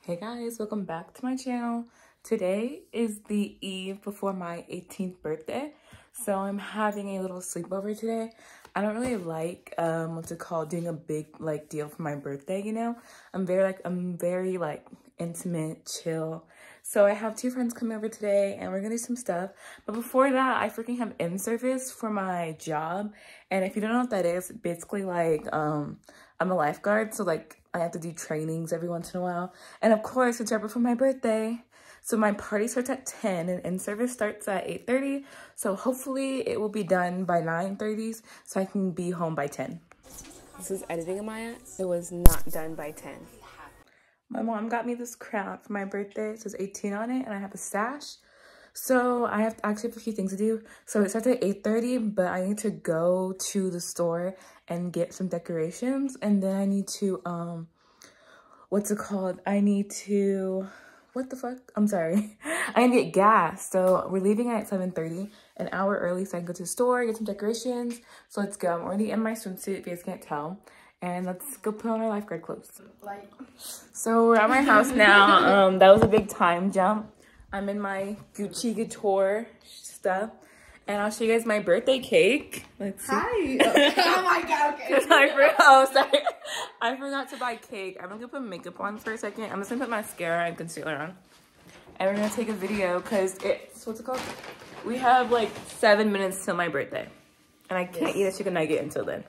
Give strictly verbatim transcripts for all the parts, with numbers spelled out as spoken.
Hey guys, welcome back to my channel. Today is the eve before my eighteenth birthday, so I'm having a little sleepover today. I don't really like um what's it called doing a big like deal for my birthday, you know. I'm very like I'm very like intimate, chill. So I have two friends coming over today and we're gonna do some stuff. But before that, I freaking have in-service for my job. And if you don't know what that is, basically like um I'm a lifeguard, so like I have to do trainings every once in a while. And of course, it's right before my birthday. So my party starts at ten and in-service starts at eight thirty. So hopefully it will be done by nine thirty so I can be home by ten. This is editing, Amaya. It was not done by ten. My mom got me this crown for my birthday. It says eighteen on it and I have a sash. So I have to actually have a few things to do. So it starts at eight thirty, but I need to go to the store and get some decorations. And then I need to, um, what's it called? I need to, what the fuck? I'm sorry. I need to get gas. So we're leaving at seven thirty, an hour early so I can go to the store, get some decorations. So let's go. I'm already in my swimsuit if you guys can't tell. And let's go put on our lifeguard clothes. So we're at my house now. Um, that was a big time jump. I'm in my Gucci Couture stuff. And I'll show you guys my birthday cake. Let's see. Hi. Oh my god, okay. I forgot, oh, sorry. I forgot to buy cake. I'm gonna put makeup on for a second. I'm just gonna put mascara and concealer on. And we're gonna take a video because it's, what's it called? We have like seven minutes till my birthday. And I can't yes. eat a chicken nugget until then.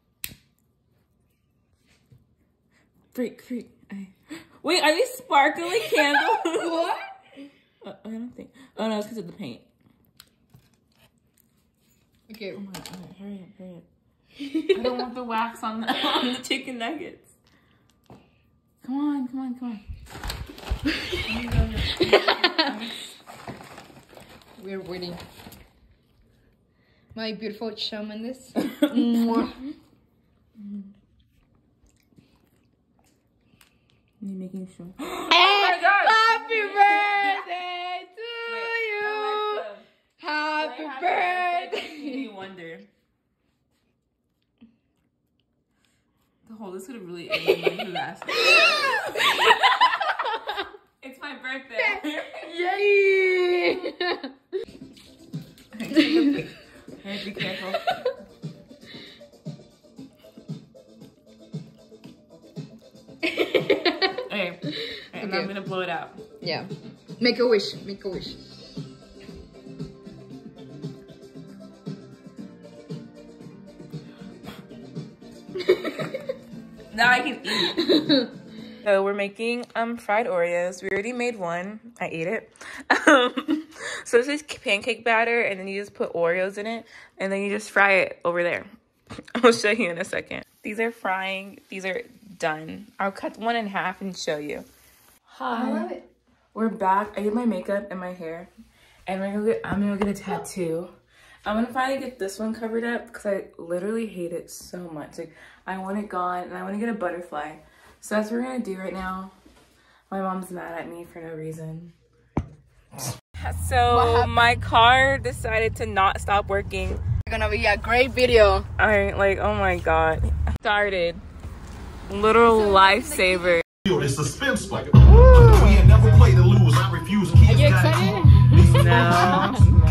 Freak, freak. I... Wait, are these sparkly candles? What? Uh, I don't think. Oh no, it's because of the paint. Okay. Oh my god, right, hurry up, hurry up. I don't want the wax on the, on the chicken nuggets. Come on, come on, come on. We're waiting. My beautiful shaman this. You making sure. Oh my god! Happy birthday to Wait, you! Happy Wait, birthday! Stevie Wonder. The whole this could have really ended my last. It's my birthday. Yay! Hey, be careful. Okay, and okay. I'm gonna blow it out. Yeah. Make a wish. Make a wish. Now I can eat. So we're making um fried Oreos. We already made one. I ate it. Um, so this is pancake batter, and then you just put Oreos in it, and then you just fry it over there. I'll show you in a second. These are frying. These are done. I'll cut one in half and show you. Hi. I love it. We're back. I did my makeup and my hair, and we're gonna get, I'm gonna get a tattoo. I'm gonna finally get this one covered up because I literally hate it so much. Like I want it gone, and I want to get a butterfly. So that's what we're gonna do right now. My mom's mad at me for no reason. So my car decided to not stop working. It's gonna be a great video. I like, oh my god. Started. Literal so lifesaver. The suspense spike. We never play to lose. I refuse. Are you excited? No.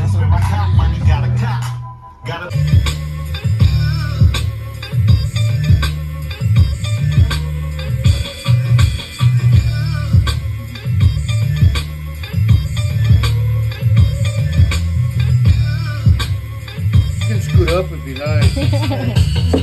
You can scoot up if you like.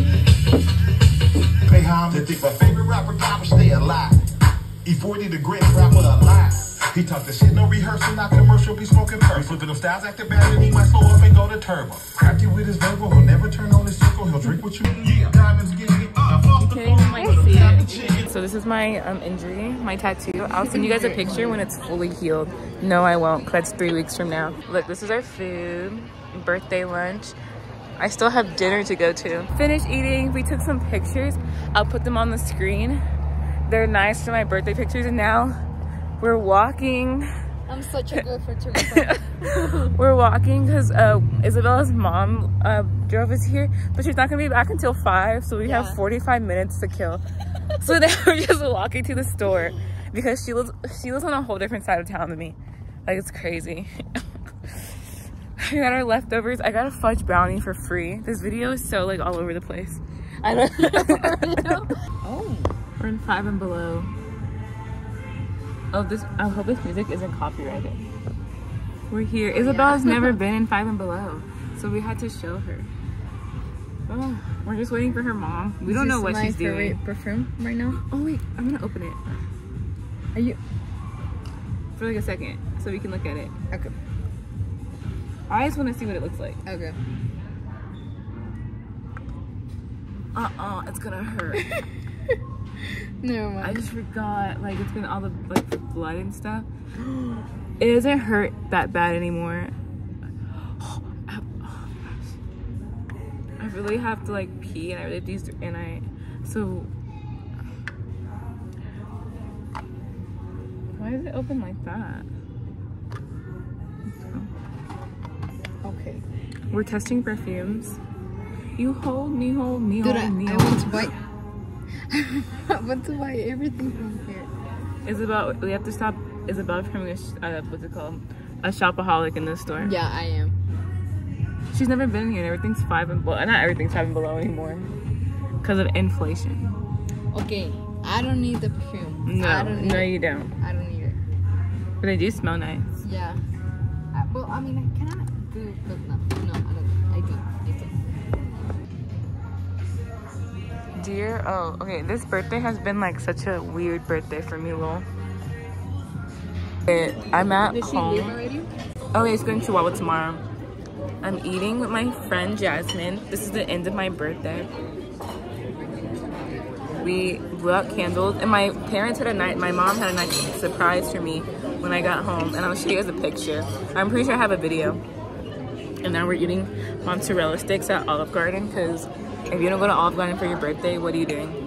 They think my favorite rapper Papa stay alive. E forty the great rapper alive. He talk the shit, no rehearsal, not commercial, be smoking purple. Flipping them styles, acting bad, and he might slow up and go to turbo. Crafty with his verbal, he'll never turn on his circle, he'll drink with you. Yeah, diamonds getting it up. So this is my um, injury, my tattoo. I'll send you guys a picture when it's fully healed. No, I won't, because that's three weeks from now. Look, this is our food, birthday lunch. I still have dinner to go to. Finished eating, we took some pictures. I'll put them on the screen. They're nice for my birthday pictures, and now we're walking. I'm such a good photographer. We're walking because uh, Isabella's mom uh, drove us here, but she's not gonna be back until five, so we yeah. have forty-five minutes to kill. So now we're just walking to the store. because she lives she lives on a whole different side of town than me. Like, it's crazy. I got our leftovers. I got a fudge brownie for free. This video is so like all over the place. I don't know. Oh, we're in Five and Below. Oh, this. I hope this music isn't copyrighted. We're here. Isabella's yeah. never been in Five and Below, so we had to show her. Oh, we're just waiting for her mom. We Is don't know what my she's doing. Perfume right now. Oh wait, I'm gonna open it. Are you? For like a second, so we can look at it. Okay. I just want to see what it looks like. Okay. Uh-uh, it's gonna hurt. Never mind. I just forgot, like, it's been all the like blood and stuff. It doesn't hurt that bad anymore. Oh, I, oh gosh. I really have to like pee, and I really these and I so. Why is it open like that? Okay. We're testing perfumes. You hold me, hold me, Dude, hold I, me. I hold want to buy. I want to buy everything from here. Isabel, we have to stop Isabel from becoming a, sh uh, what's it called? A shopaholic in this store. Yeah, I am. She's never been here and everything's five and below. Not everything's five and below anymore. Because of inflation. Okay, I don't need the perfume. No, I don't need no it. you don't. I don't need it. But they do smell nice. Yeah. I, well, I mean, I cannot do, but no. No, I don't. I do. I do. Dear, oh, okay, this birthday has been like such a weird birthday for me, lol. I'm at Did she home. leave already? Oh, yeah, it's going to Chihuahua tomorrow. I'm eating with my friend Jasmine. This is the end of my birthday. We blew out candles, and my parents had a night. My mom had a nice surprise for me when I got home, and I'll show you guys a picture. I'm pretty sure I have a video. And now we're eating mozzarella sticks at Olive Garden, because if you don't go to Olive Garden for your birthday, what are you doing?